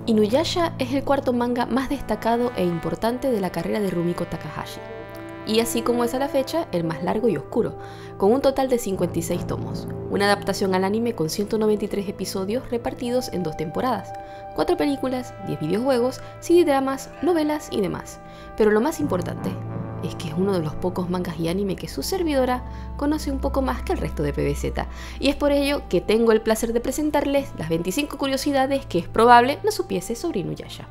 Inuyasha es el cuarto manga más destacado e importante de la carrera de Rumiko Takahashi, y así como es a la fecha, el más largo y oscuro, con un total de 56 tomos, una adaptación al anime con 193 episodios repartidos en 2 temporadas, 4 películas, 10 videojuegos, CD-dramas, novelas y demás. Pero lo más importante es que es uno de los pocos mangas y anime que su servidora conoce un poco más que el resto de PBZ, y es por ello que tengo el placer de presentarles las 25 curiosidades que es probable no supiese sobre Inuyasha.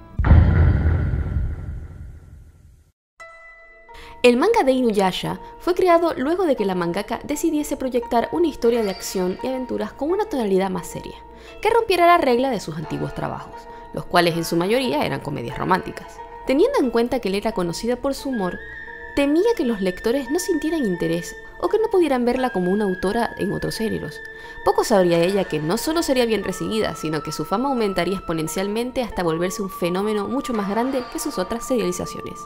El manga de Inuyasha fue creado luego de que la mangaka decidiese proyectar una historia de acción y aventuras con una tonalidad más seria, que rompiera la regla de sus antiguos trabajos, los cuales en su mayoría eran comedias románticas. Teniendo en cuenta que él era conocida por su humor, temía que los lectores no sintieran interés o que no pudieran verla como una autora en otros géneros. Poco sabría ella que no solo sería bien recibida, sino que su fama aumentaría exponencialmente hasta volverse un fenómeno mucho más grande que sus otras serializaciones.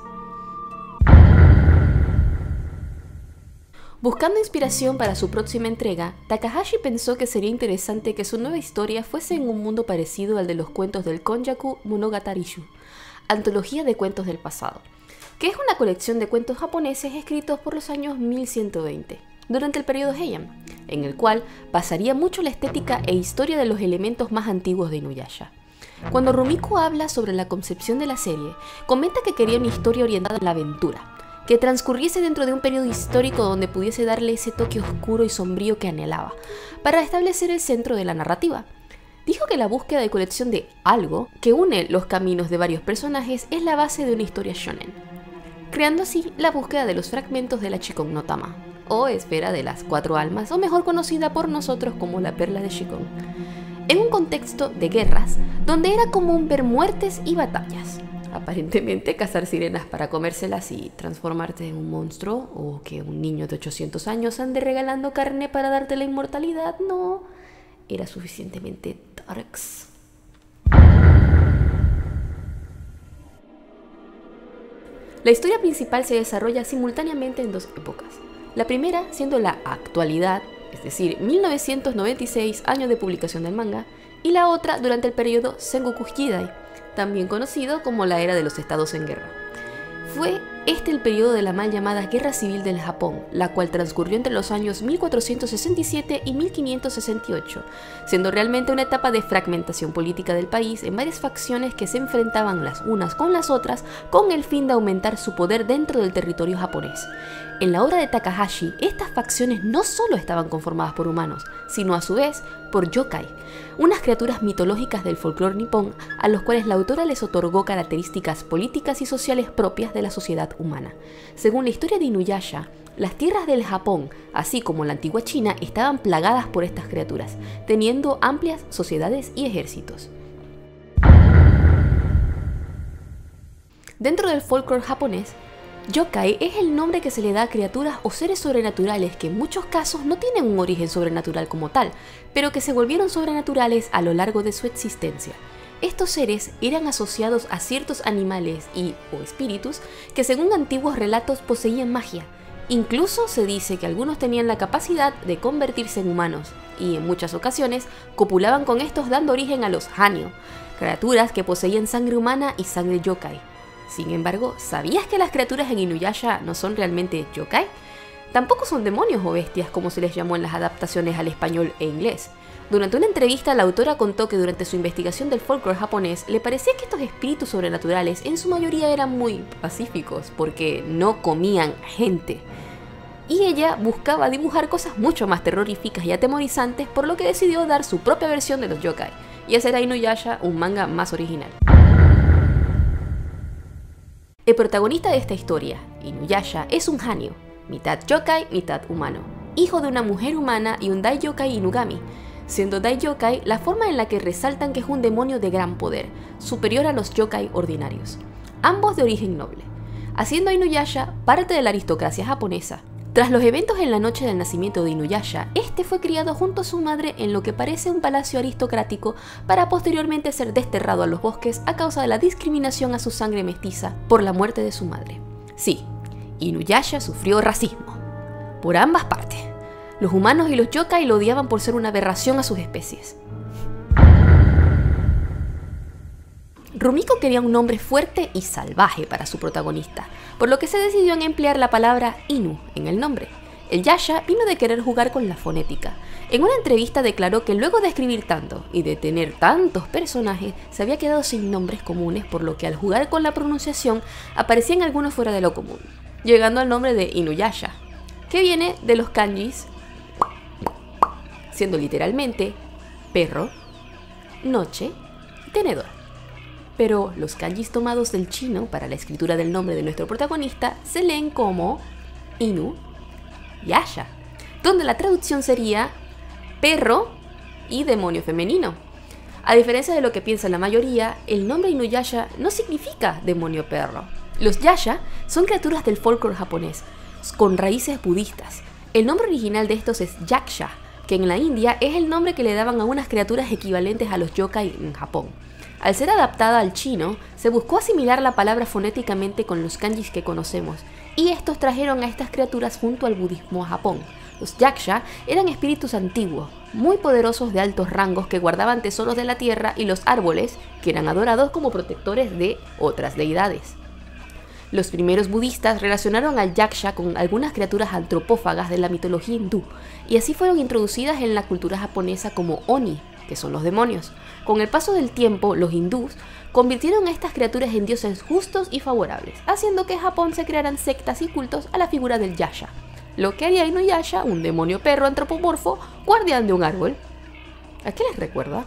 Buscando inspiración para su próxima entrega, Takahashi pensó que sería interesante que su nueva historia fuese en un mundo parecido al de los cuentos del Konjaku Monogatari-shu, antología de cuentos del pasado, que es una colección de cuentos japoneses escritos por los años 1120, durante el periodo Heian, en el cual basaría mucho la estética e historia de los elementos más antiguos de Inuyasha. Cuando Rumiko habla sobre la concepción de la serie, comenta que quería una historia orientada a la aventura, que transcurriese dentro de un periodo histórico donde pudiese darle ese toque oscuro y sombrío que anhelaba, para establecer el centro de la narrativa. Dijo que la búsqueda de colección de algo que une los caminos de varios personajes es la base de una historia shonen, creando así la búsqueda de los fragmentos de la Shikon no Tama, o esfera de las 4 almas, o mejor conocida por nosotros como la perla de Shikon, en un contexto de guerras donde era común ver muertes y batallas. Aparentemente cazar sirenas para comérselas y transformarte en un monstruo, o que un niño de 800 años ande regalando carne para darte la inmortalidad, no era suficientemente darks. La historia principal se desarrolla simultáneamente en 2 épocas. La primera siendo la actualidad, es decir, 1996, año de publicación del manga, y la otra durante el periodo Sengoku Jidai, también conocido como la era de los estados en guerra. Fue este el periodo de la mal llamada Guerra Civil del Japón, la cual transcurrió entre los años 1467 y 1568, siendo realmente una etapa de fragmentación política del país en varias facciones que se enfrentaban las unas con las otras con el fin de aumentar su poder dentro del territorio japonés. En la obra de Takahashi, estas facciones no solo estaban conformadas por humanos, sino a su vez por yokai, unas criaturas mitológicas del folclore nipón a los cuales la autora les otorgó características políticas y sociales propias de la sociedad humana. Según la historia de Inuyasha, las tierras del Japón, así como la antigua China, estaban plagadas por estas criaturas, teniendo amplias sociedades y ejércitos. Dentro del folclore japonés, yokai es el nombre que se le da a criaturas o seres sobrenaturales que en muchos casos no tienen un origen sobrenatural como tal, pero que se volvieron sobrenaturales a lo largo de su existencia. Estos seres eran asociados a ciertos animales o espíritus que según antiguos relatos poseían magia. Incluso se dice que algunos tenían la capacidad de convertirse en humanos, y en muchas ocasiones copulaban con estos dando origen a los hanyo, criaturas que poseían sangre humana y sangre yokai. Sin embargo, ¿sabías que las criaturas en Inuyasha no son realmente yokai? Tampoco son demonios o bestias como se les llamó en las adaptaciones al español e inglés. Durante una entrevista, la autora contó que durante su investigación del folclore japonés le parecía que estos espíritus sobrenaturales en su mayoría eran muy pacíficos porque no comían gente. Y ella buscaba dibujar cosas mucho más terroríficas y atemorizantes, por lo que decidió dar su propia versión de los yokai y hacer a Inuyasha un manga más original. El protagonista de esta historia, Inuyasha, es un hanyo, mitad yokai, mitad humano, hijo de una mujer humana y un dai-yokai Inugami, siendo dai-yokai la forma en la que resaltan que es un demonio de gran poder, superior a los yokai ordinarios, ambos de origen noble, haciendo a Inuyasha parte de la aristocracia japonesa. Tras los eventos en la noche del nacimiento de Inuyasha, este fue criado junto a su madre en lo que parece un palacio aristocrático para posteriormente ser desterrado a los bosques a causa de la discriminación a su sangre mestiza por la muerte de su madre. Sí, Inuyasha sufrió racismo, por ambas partes. Los humanos y los yokai lo odiaban por ser una aberración a sus especies. Rumiko quería un nombre fuerte y salvaje para su protagonista, por lo que se decidió en emplear la palabra Inu en el nombre. El Yasha vino de querer jugar con la fonética. En una entrevista declaró que luego de escribir tanto y de tener tantos personajes, se había quedado sin nombres comunes, por lo que al jugar con la pronunciación aparecían algunos fuera de lo común, llegando al nombre de Inuyasha, que viene de los kanjis, siendo literalmente perro, noche y tenedor. Pero los kanjis tomados del chino para la escritura del nombre de nuestro protagonista se leen como Inuyasha, donde la traducción sería perro y demonio femenino. A diferencia de lo que piensa la mayoría, el nombre Inuyasha no significa demonio perro. Los Yasha son criaturas del folclore japonés, con raíces budistas. El nombre original de estos es Yaksha, que en la India es el nombre que le daban a unas criaturas equivalentes a los yokai en Japón. Al ser adaptada al chino, se buscó asimilar la palabra fonéticamente con los kanjis que conocemos, y estos trajeron a estas criaturas junto al budismo a Japón. Los yaksha eran espíritus antiguos, muy poderosos de altos rangos que guardaban tesoros de la tierra y los árboles, que eran adorados como protectores de otras deidades. Los primeros budistas relacionaron al yaksha con algunas criaturas antropófagas de la mitología hindú, y así fueron introducidas en la cultura japonesa como oni, que son los demonios. Con el paso del tiempo, los hindús convirtieron a estas criaturas en dioses justos y favorables, haciendo que en Japón se crearan sectas y cultos a la figura del Yasha, lo que haría Inuyasha un demonio perro antropomorfo, guardián de un árbol. ¿A qué les recuerda?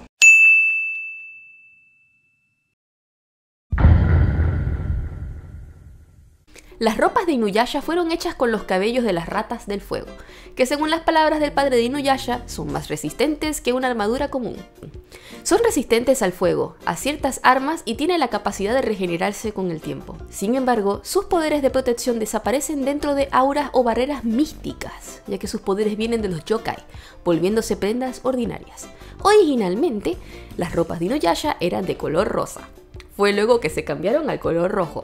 Las ropas de Inuyasha fueron hechas con los cabellos de las ratas del fuego, que según las palabras del padre de Inuyasha, son más resistentes que una armadura común. Son resistentes al fuego, a ciertas armas y tienen la capacidad de regenerarse con el tiempo. Sin embargo, sus poderes de protección desaparecen dentro de auras o barreras místicas, ya que sus poderes vienen de los yokai, volviéndose prendas ordinarias. Originalmente, las ropas de Inuyasha eran de color rosa. Fue luego que se cambiaron al color rojo.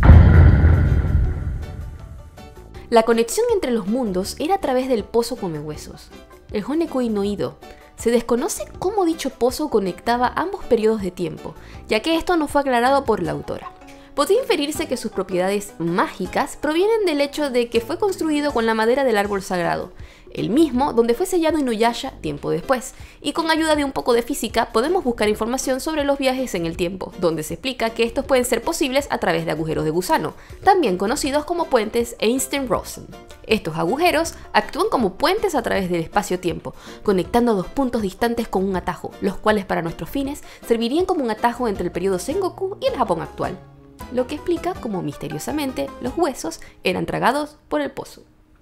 La conexión entre los mundos era a través del pozo Comehuesos, el Honekui no Ido. Se desconoce cómo dicho pozo conectaba ambos periodos de tiempo, ya que esto no fue aclarado por la autora. Podría inferirse que sus propiedades mágicas provienen del hecho de que fue construido con la madera del árbol sagrado, el mismo donde fue sellado Inuyasha tiempo después, y con ayuda de un poco de física podemos buscar información sobre los viajes en el tiempo, donde se explica que estos pueden ser posibles a través de agujeros de gusano, también conocidos como puentes Einstein-Rosen. Estos agujeros actúan como puentes a través del espacio-tiempo, conectando dos puntos distantes con un atajo, los cuales para nuestros fines servirían como un atajo entre el periodo Sengoku y el Japón actual, lo que explica cómo misteriosamente los huesos eran tragados por el pozo.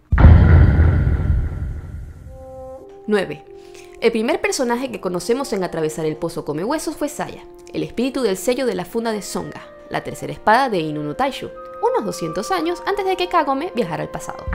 9. El primer personaje que conocemos en atravesar el pozo Comehuesos fue Saya, el espíritu del sello de la funda de Songa, la tercera espada de Inu no Taishu, unos 200 años antes de que Kagome viajara al pasado.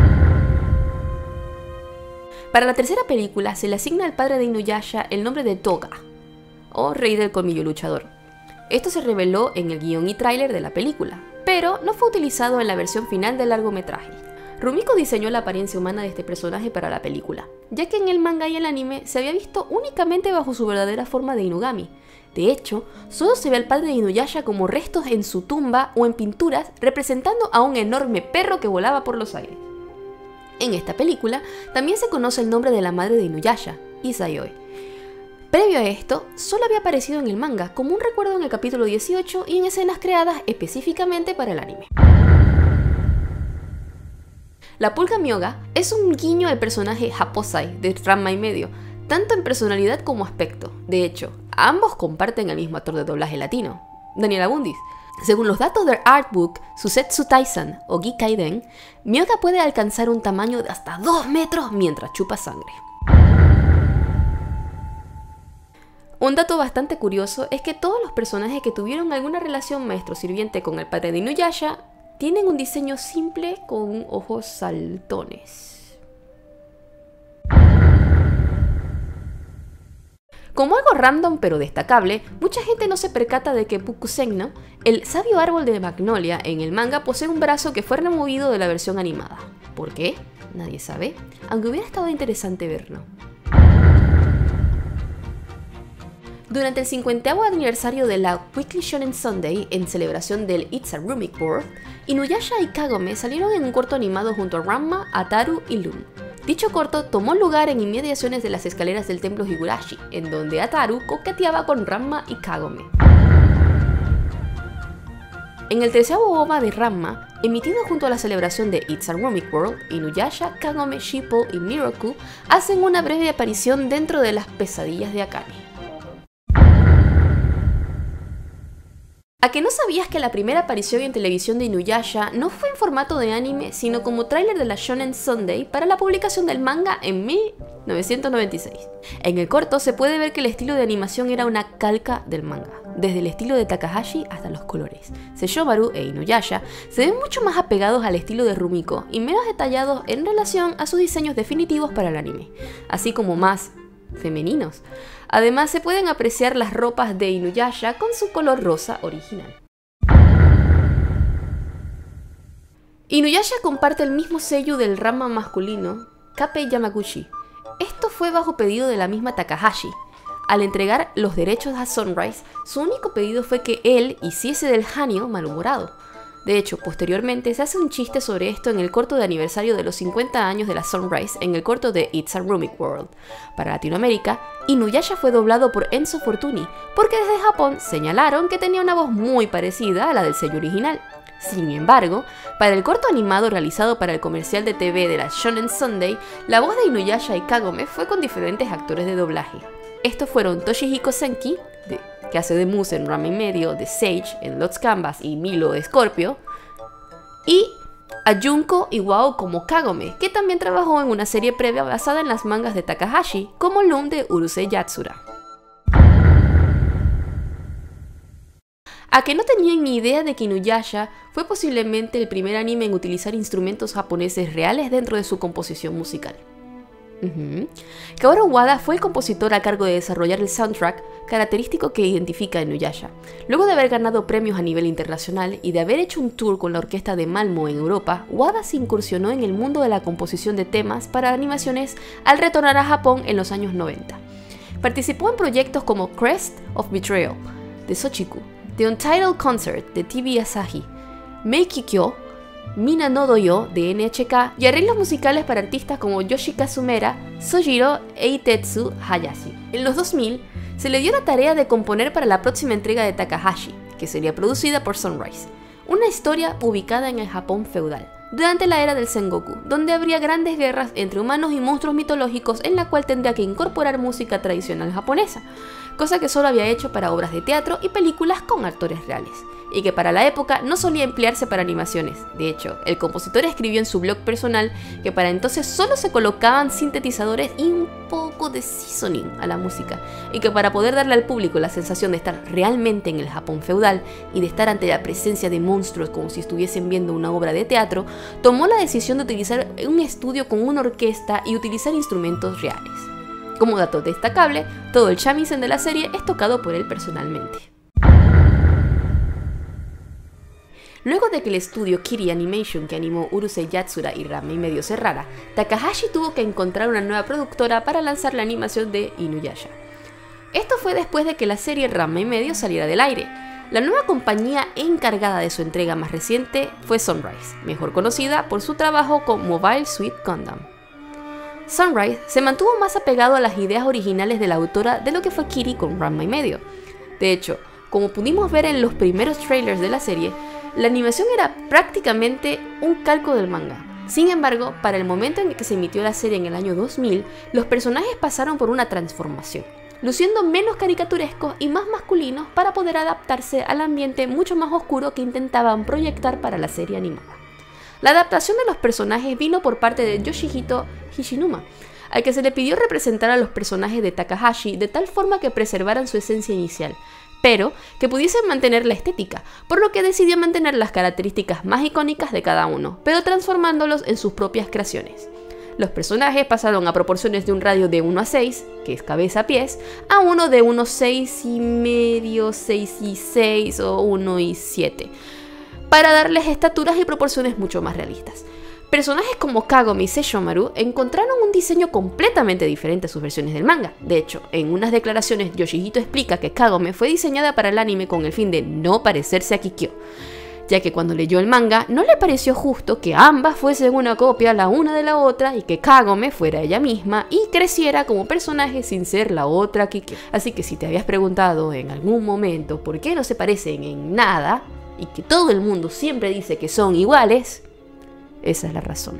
Para la tercera película se le asigna al padre de Inuyasha el nombre de Toga, o Rey del Colmillo Luchador. Esto se reveló en el guión y tráiler de la película, pero no fue utilizado en la versión final del largometraje. Rumiko diseñó la apariencia humana de este personaje para la película, ya que en el manga y el anime se había visto únicamente bajo su verdadera forma de Inugami. De hecho, solo se ve al padre de Inuyasha como restos en su tumba o en pinturas representando a un enorme perro que volaba por los aires. En esta película también se conoce el nombre de la madre de Inuyasha, Izayoi. Previo a esto, solo había aparecido en el manga como un recuerdo en el capítulo 18 y en escenas creadas específicamente para el anime. La pulga Myoga es un guiño al personaje Happosai de Ranma y medio, tanto en personalidad como aspecto. De hecho, ambos comparten el mismo actor de doblaje latino, Daniel Abundis. Según los datos del artbook Susetsu Taizan o Gikaiden, Myoga puede alcanzar un tamaño de hasta 2 metros mientras chupa sangre. Un dato bastante curioso es que todos los personajes que tuvieron alguna relación maestro-sirviente con el padre de Inuyasha tienen un diseño simple con ojos saltones. Como algo random pero destacable, mucha gente no se percata de que Pukusenno, el sabio árbol de Magnolia en el manga, posee un brazo que fue removido de la versión animada. ¿Por qué? Nadie sabe, aunque hubiera estado interesante verlo. Durante el 50º aniversario de la Weekly Shonen Sunday, en celebración del It's a Rumik World, Inuyasha y Kagome salieron en un corto animado junto a Ranma, Ataru y Lum. Dicho corto tomó lugar en inmediaciones de las escaleras del templo Higurashi, en donde Ataru coqueteaba con Ranma y Kagome. En el 13º OVA de Ranma, emitido junto a la celebración de It's a Rumik World, Inuyasha, Kagome, Shippo y Miroku hacen una breve aparición dentro de las pesadillas de Akane. ¿A que no sabías que la primera aparición en televisión de Inuyasha no fue en formato de anime, sino como tráiler de la Shonen Sunday para la publicación del manga en 1996? En el corto se puede ver que el estilo de animación era una calca del manga, desde el estilo de Takahashi hasta los colores. Seishomaru e Inuyasha se ven mucho más apegados al estilo de Rumiko y menos detallados en relación a sus diseños definitivos para el anime, así como más femeninos. Además se pueden apreciar las ropas de Inuyasha con su color rosa original. Inuyasha comparte el mismo sello del Ranma masculino, Kappei Yamaguchi. Esto fue bajo pedido de la misma Takahashi. Al entregar los derechos a Sunrise, su único pedido fue que él hiciese del Hanyo malhumorado. De hecho, posteriormente se hace un chiste sobre esto en el corto de aniversario de los 50 años de la Sunrise en el corto de It's a Rumik World. Para Latinoamérica, Inuyasha fue doblado por Enzo Fortuni, porque desde Japón señalaron que tenía una voz muy parecida a la del sello original. Sin embargo, para el corto animado realizado para el comercial de TV de la Shonen Sunday, la voz de Inuyasha y Kagome fue con diferentes actores de doblaje. Estos fueron Toshihiko Senki, que hace de Muse en Ranma y medio, de Sage en Lost Canvas y Milo de Scorpio, y a Junko Iwao como Kagome, que también trabajó en una serie previa basada en las mangas de Takahashi, como Lum de Urusei Yatsura. A que no tenían ni idea de que Inuyasha fue posiblemente el primer anime en utilizar instrumentos japoneses reales dentro de su composición musical. Kaoru Wada fue el compositor a cargo de desarrollar el soundtrack característico que identifica a Inuyasha. Luego de haber ganado premios a nivel internacional y de haber hecho un tour con la orquesta de Malmo en Europa, Wada se incursionó en el mundo de la composición de temas para animaciones al retornar a Japón en los años 90. Participó en proyectos como Crest of Betrayal, de Sochiku, The Untitled Concert, de TV Asahi, Meikikyo, Mina no Doyo, de NHK, y arreglos musicales para artistas como Yoshikazu Mera, Sojiro e Itetsu Hayashi. En los 2000, se le dio la tarea de componer para la próxima entrega de Takahashi, que sería producida por Sunrise, una historia ubicada en el Japón feudal, durante la era del Sengoku, donde habría grandes guerras entre humanos y monstruos mitológicos en la cual tendría que incorporar música tradicional japonesa, cosa que solo había hecho para obras de teatro y películas con actores reales, y que para la época no solía emplearse para animaciones. De hecho, el compositor escribió en su blog personal que para entonces solo se colocaban sintetizadores y un poco de seasoning a la música, y que para poder darle al público la sensación de estar realmente en el Japón feudal y de estar ante la presencia de monstruos como si estuviesen viendo una obra de teatro, tomó la decisión de utilizar un estudio con una orquesta y utilizar instrumentos reales. Como dato destacable, todo el shamisen de la serie es tocado por él personalmente. Luego de que el estudio Kiri Animation, que animó Urusei Yatsura y Ranma y medio cerrara, Takahashi tuvo que encontrar una nueva productora para lanzar la animación de Inuyasha. Esto fue después de que la serie Ranma y medio saliera del aire. La nueva compañía encargada de su entrega más reciente fue Sunrise, mejor conocida por su trabajo con Mobile Suit Gundam. Sunrise se mantuvo más apegado a las ideas originales de la autora de lo que fue Kiri con Ranma y medio. De hecho, como pudimos ver en los primeros trailers de la serie, la animación era prácticamente un calco del manga. Sin embargo, para el momento en el que se emitió la serie en el año 2000, los personajes pasaron por una transformación, luciendo menos caricaturescos y más masculinos para poder adaptarse al ambiente mucho más oscuro que intentaban proyectar para la serie animada. La adaptación de los personajes vino por parte de Yoshihito Hishinuma, al que se le pidió representar a los personajes de Takahashi de tal forma que preservaran su esencia inicial, pero que pudiesen mantener la estética, por lo que decidió mantener las características más icónicas de cada uno, pero transformándolos en sus propias creaciones. Los personajes pasaron a proporciones de un radio de 1 a 6, que es cabeza a pies, a uno de unos 6 y medio, 6 y 6 o 1 y 7, para darles estaturas y proporciones mucho más realistas. Personajes como Kagome y Seishomaru encontraron un diseño completamente diferente a sus versiones del manga. De hecho, en unas declaraciones Yoshihito explica que Kagome fue diseñada para el anime con el fin de no parecerse a Kikyo, ya que cuando leyó el manga no le pareció justo que ambas fuesen una copia la una de la otra y que Kagome fuera ella misma y creciera como personaje sin ser la otra Kikyo. Así que si te habías preguntado en algún momento por qué no se parecen en nada y que todo el mundo siempre dice que son iguales, esa es la razón.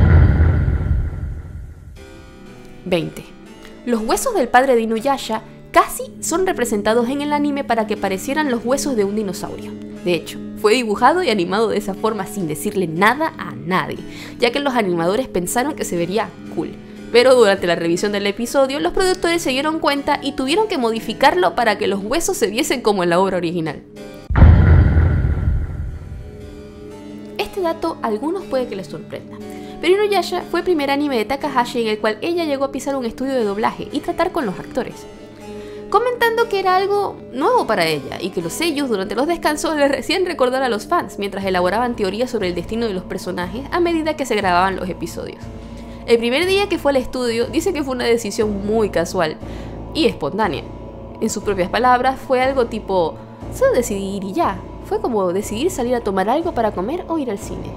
20. Los huesos del padre de Inuyasha casi son representados en el anime para que parecieran los huesos de un dinosaurio. De hecho, fue dibujado y animado de esa forma sin decirle nada a nadie, ya que los animadores pensaron que se vería cool. Pero durante la revisión del episodio, los productores se dieron cuenta y tuvieron que modificarlo para que los huesos se viesen como en la obra original. Este dato a algunos puede que les sorprenda, pero Inuyasha fue el primer anime de Takahashi en el cual ella llegó a pisar un estudio de doblaje y tratar con los actores, comentando que era algo nuevo para ella y que los sellos durante los descansos les hacían recordar a los fans mientras elaboraban teorías sobre el destino de los personajes a medida que se grababan los episodios. El primer día que fue al estudio dice que fue una decisión muy casual y espontánea. En sus propias palabras fue algo tipo, solo decidir y ya. Fue como decidir salir a tomar algo para comer o ir al cine.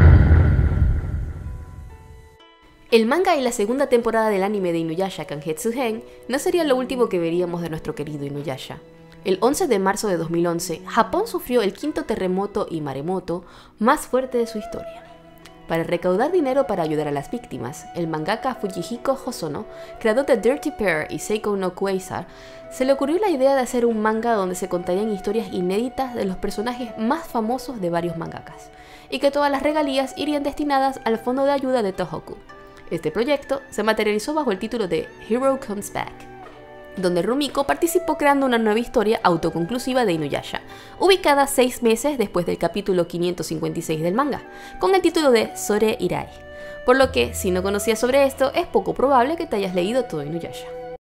El manga y la segunda temporada del anime de Inuyasha Kangetsu Gen no sería lo último que veríamos de nuestro querido Inuyasha. El 11 de marzo de 2011, Japón sufrió el quinto terremoto y maremoto más fuerte de su historia. Para recaudar dinero para ayudar a las víctimas, el mangaka Fujihiko Hosono, creador de Dirty Pair y Seiko no Quasar, se le ocurrió la idea de hacer un manga donde se contarían historias inéditas de los personajes más famosos de varios mangakas, y que todas las regalías irían destinadas al fondo de ayuda de Tohoku. Este proyecto se materializó bajo el título de Hero Comes Back, donde Rumiko participó creando una nueva historia autoconclusiva de Inuyasha, ubicada 6 meses después del capítulo 556 del manga, con el título de Sore Irai. Por lo que, si no conocías sobre esto, es poco probable que te hayas leído todo Inuyasha.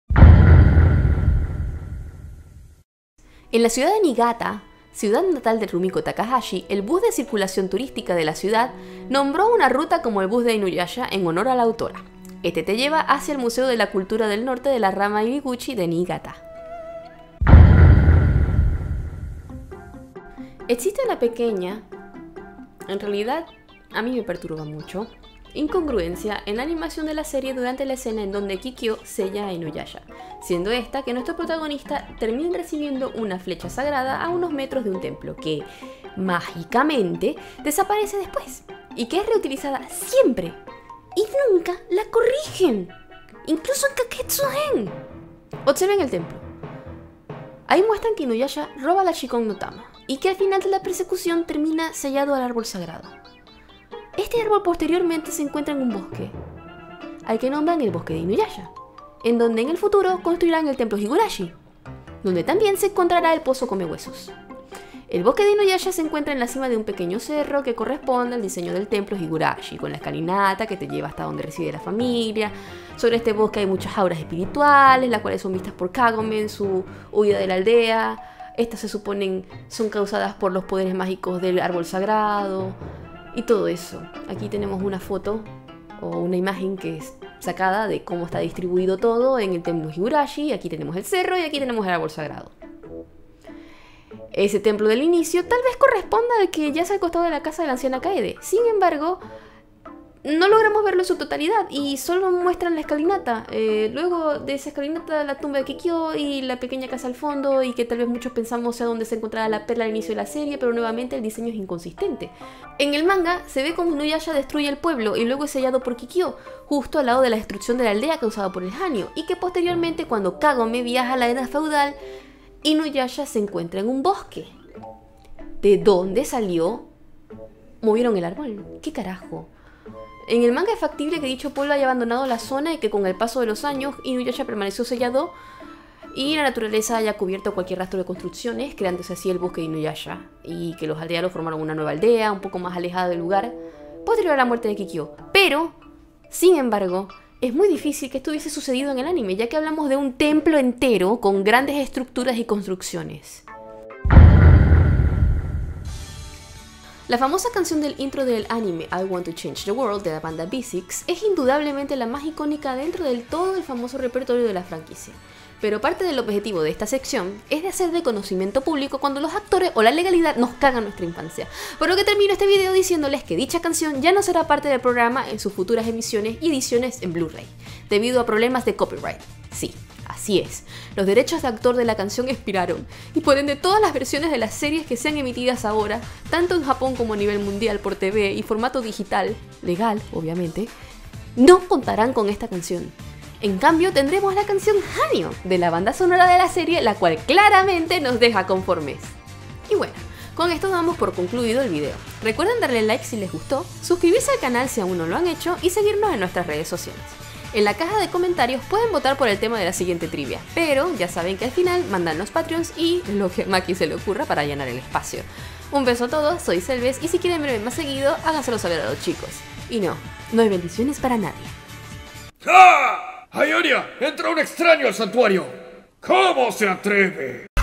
En la ciudad de Niigata, ciudad natal de Rumiko Takahashi, el bus de circulación turística de la ciudad nombró una ruta como el bus de Inuyasha en honor a la autora. Este te lleva hacia el Museo de la Cultura del Norte de la rama Ibiguchi de Niigata. Existe una pequeña, en realidad a mí me perturba mucho, incongruencia en la animación de la serie durante la escena en donde Kikyo sella a Inuyasha, siendo esta que nuestro protagonista termina recibiendo una flecha sagrada a unos metros de un templo que, mágicamente, desaparece después y que es reutilizada siempre. Y nunca la corrigen, incluso en Kangetsu Gen. Observen el templo. Ahí muestran que Inuyasha roba la Shikon no Tama y que al final de la persecución termina sellado al árbol sagrado. Este árbol posteriormente se encuentra en un bosque, al que nombran el bosque de Inuyasha, en donde en el futuro construirán el templo Higurashi, donde también se encontrará el pozo come huesos. El bosque de Inuyasha se encuentra en la cima de un pequeño cerro que corresponde al diseño del templo Higurashi, con la escalinata que te lleva hasta donde reside la familia. Sobre este bosque hay muchas auras espirituales, las cuales son vistas por Kagome en su huida de la aldea. Estas se suponen son causadas por los poderes mágicos del árbol sagrado y todo eso. Aquí tenemos una foto o una imagen que es sacada de cómo está distribuido todo en el templo Higurashi. Aquí tenemos el cerro y aquí tenemos el árbol sagrado. Ese templo del inicio tal vez corresponda al que yace al costado de la casa de la anciana Kaede. Sin embargo, no logramos verlo en su totalidad y solo muestran la escalinata. Luego de esa escalinata, la tumba de Kikyo y la pequeña casa al fondo, y que tal vez muchos pensamos sea donde se encontraba la perla al inicio de la serie, pero nuevamente el diseño es inconsistente. En el manga se ve como Inuyasha destruye el pueblo y luego es sellado por Kikyo, justo al lado de la destrucción de la aldea causada por el Hanyo, y que posteriormente, cuando Kagome viaja a la era feudal, Inuyasha se encuentra en un bosque. ¿De dónde salió? ¿Movieron el árbol? ¿Qué carajo? En el manga es factible que dicho pueblo haya abandonado la zona y que con el paso de los años Inuyasha permaneció sellado y la naturaleza haya cubierto cualquier rastro de construcciones, creándose así el bosque de Inuyasha, y que los aldeanos formaron una nueva aldea un poco más alejada del lugar posterior a la muerte de Kikyo. Pero, sin embargo, es muy difícil que esto hubiese sucedido en el anime, ya que hablamos de un templo entero con grandes estructuras y construcciones. La famosa canción del intro del anime I Want to Change the World de la banda B6 es indudablemente la más icónica dentro del todo el famoso repertorio de la franquicia. Pero parte del objetivo de esta sección es de hacer de conocimiento público cuando los actores o la legalidad nos cagan nuestra infancia. Por lo que termino este video diciéndoles que dicha canción ya no será parte del programa en sus futuras emisiones y ediciones en Blu-ray, debido a problemas de copyright. Sí, así es, los derechos de autor de la canción expiraron, y por ende todas las versiones de las series que sean emitidas ahora, tanto en Japón como a nivel mundial por TV y formato digital, legal obviamente, no contarán con esta canción. En cambio tendremos la canción Hanyo de la banda sonora de la serie, la cual claramente nos deja conformes. Y bueno, con esto damos por concluido el video. Recuerden darle like si les gustó, suscribirse al canal si aún no lo han hecho y seguirnos en nuestras redes sociales. En la caja de comentarios pueden votar por el tema de la siguiente trivia, pero ya saben que al final mandan los Patreons y lo que a Maki se le ocurra para llenar el espacio. Un beso a todos, soy Selves y si quieren verme más seguido, háganselo saber a los chicos. Y no hay bendiciones para nadie. ¡Ah! ¡Ionia! ¡Entra un extraño al santuario! ¿Cómo se atreve?